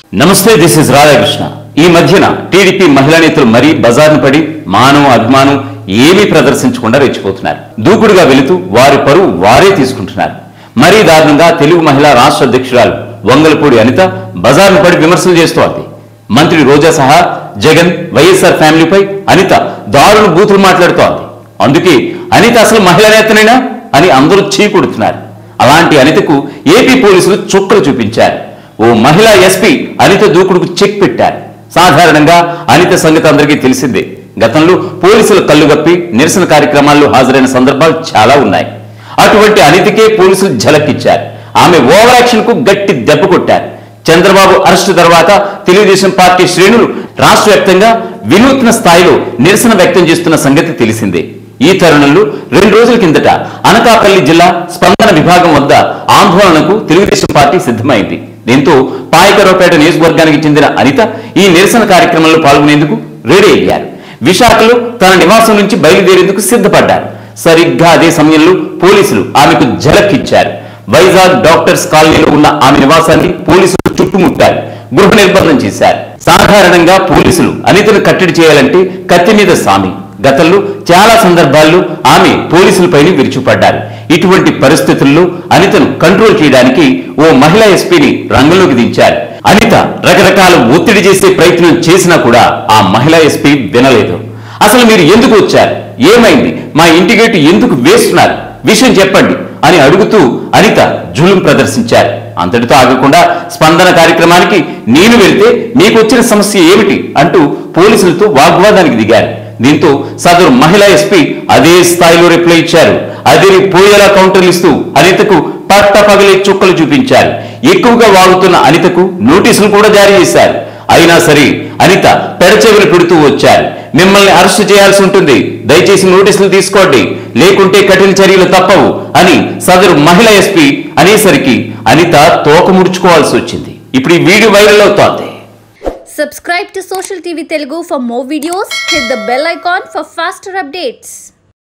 నమస్తే, this is Radhakrishna. ఈ మధ్యన టీడీపీ మహిళా నేతలు మరీ బజార్ను పడి మానం అభిమానం ఏమీ ప్రదర్శించకుండా రెచ్చిపోతున్నారు. దూకుడుగా వెళుతూ వారి పరువు వారే తీసుకుంటున్నారు. మరీ దారుణంగా తెలుగు మహిళా రాష్ట్ర అధ్యక్షురాలు వంగలపూడి అనిత బజార్ను పడి విమర్శలు చేస్తోంది. మంత్రి రోజా సహా జగన్, వైఎస్ఆర్ ఫ్యామిలీపై అనిత దారుణ బూతులు మాట్లాడుతోంది. అందుకే అనిత అసలు మహిళా నేతనేనా అని అందరూ చీకొడుతున్నారు. అలాంటి అనితకు ఏపీ పోలీసులు చుక్కలు చూపించారు. ఓ మహిళా ఎస్పీ అనిత దూకుడుకు చెక్ పెట్టారు. సాధారణంగా అనిత సంగతి అందరికీ తెలిసిందే. గతంలో పోలీసులు కళ్ళుగప్పి నిరసన కార్యక్రమాల్లో హాజరైన సందర్భాలు చాలా ఉన్నాయి. అటువంటి అనితకే పోలీసులు ఝలక్కిచ్చారు. ఆమె ఓవర్ యాక్షన్ కు గట్టి దెబ్బ కొట్టారు. చంద్రబాబు అరెస్టు తర్వాత తెలుగుదేశం పార్టీ శ్రేణులు రాష్ట్ర వ్యాప్తంగా వినూత్న స్థాయిలో నిరసన వ్యక్తం చేస్తున్న సంగతి తెలిసిందే. ఈ తరుణంలో 2 రోజుల కిందట అనకాపల్లి జిల్లా స్పందన విభాగం వద్ద ఆందోళనకు తెలుగుదేశం పార్టీ సిద్ధమైంది. దీంతో పాయకరావుపేట నియోజకవర్గానికి చెందిన అనిత ఈ నిరసన కార్యక్రమంలో పాల్గొనేందుకు రెడీ అయ్యారు. విశాఖలో తన నివాసం నుంచి బయలుదేరేందుకు సిద్ధపడ్డారు. సరిగ్గా అదే సమయంలో పోలీసులు ఆమెకు ఝలక్కిచ్చారు. వైజాగ్ డాక్టర్స్ కాలనీలో ఉన్న ఆమె నివాసాన్ని పోలీసులు చుట్టుముట్టారు. గృహ నిర్బంధం చేశారు. సాధారణంగా పోలీసులు అనితను కట్టడి చేయాలంటే కత్తి మీద సామి. గతంలో చాలా సందర్భాల్లో ఆమె పోలీసులపైన విరుచుపడ్డారు. ఇటువంటి పరిస్థితుల్లో అనితను కంట్రోల్ చేయడానికి ఓ మహిళా ఎస్పీని రంగంలోకి దించారు. అనిత రకరకాల ఒత్తిడి చేసే ప్రయత్నం చేసినా కూడా ఆ మహిళా ఎస్పీ వినలేదు. అసలు మీరు ఎందుకు వచ్చారు, ఏమైంది, మా ఇంటి గేటు ఎందుకు వేస్తున్నారు, విషయం చెప్పండి అని అడుగుతూ అనిత జులుం ప్రదర్శించారు. అంతటితో ఆగకుండా స్పందన కార్యక్రమానికి నేను వెళ్తే మీకు వచ్చిన సమస్య ఏమిటి అంటూ పోలీసులతో వాగ్వాదానికి దిగారు. దీంతో సదరు మహిళా ఎస్పీ అదే స్థాయిలో రిప్లై ఇచ్చారు. అదిరి పోయేలా కౌంటర్లు ఇస్తూ అనితకు పట్ట పగలే చుక్కలు చూపించారు. ఎక్కువగా వాగుతున్న అనితకు నోటీసులు కూడా జారీ చేశారు. అయినా సరే అనిత పెడచెవిని పెడుతూ వచ్చారు. మిమ్మల్ని అరెస్టు చేయాల్సి ఉంటుంది, దయచేసి నోటీసులు తీసుకోండి, లేకుంటే కఠిన చర్యలు తప్పవు అని సదరు మహిళా ఎస్పీ అనేసరికి అనిత తోక ముడుచుకోవాల్సి వచ్చింది. ఇప్పుడు ఈ వీడియో వైరల్ అవుతోంది. Subscribe to Social TV Telugu for more videos. Hit the bell icon for faster updates.